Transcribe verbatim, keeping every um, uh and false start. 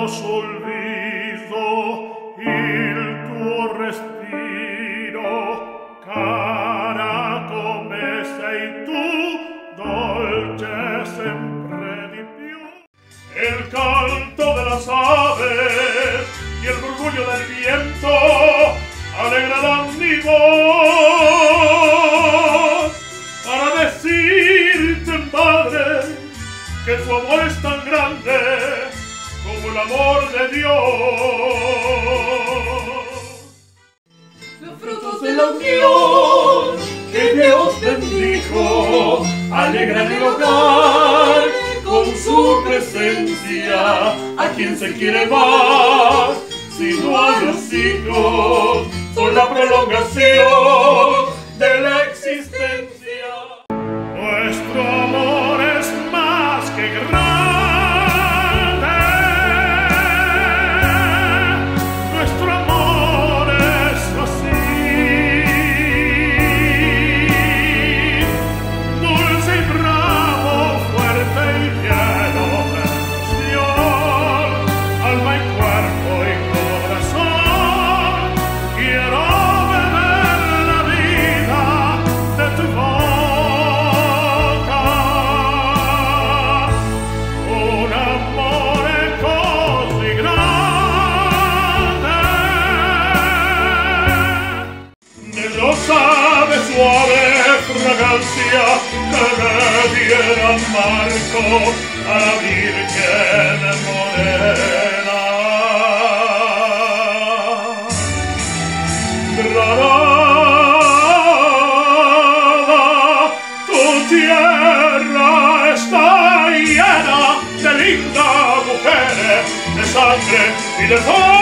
lo sorriso, il tuo respiro, cara come sei tu, dolce sempre di più. El canto de las aves y el murmullo del viento alegrarán mi voz para decirte, madre, que tu amor es tan grande como el amor de Dios. Los frutos de la unión que Dios bendijo alegran el hogar con su presencia. A quien se quiere más, sino a los hijos, son la prolongación de la existencia. Nuestro amor es más que grande, nuestro amor es así, dulce y bravo, fuerte y lleno de emoción, alma y cuerpo y corazón. Quiero beber la vida de tu boca, un amor così grande, de rosa de suave fragancia que le diera marco a la Virgen morena. Granada, tu tierra está llena de lindas mujeres, de sangre y de sol.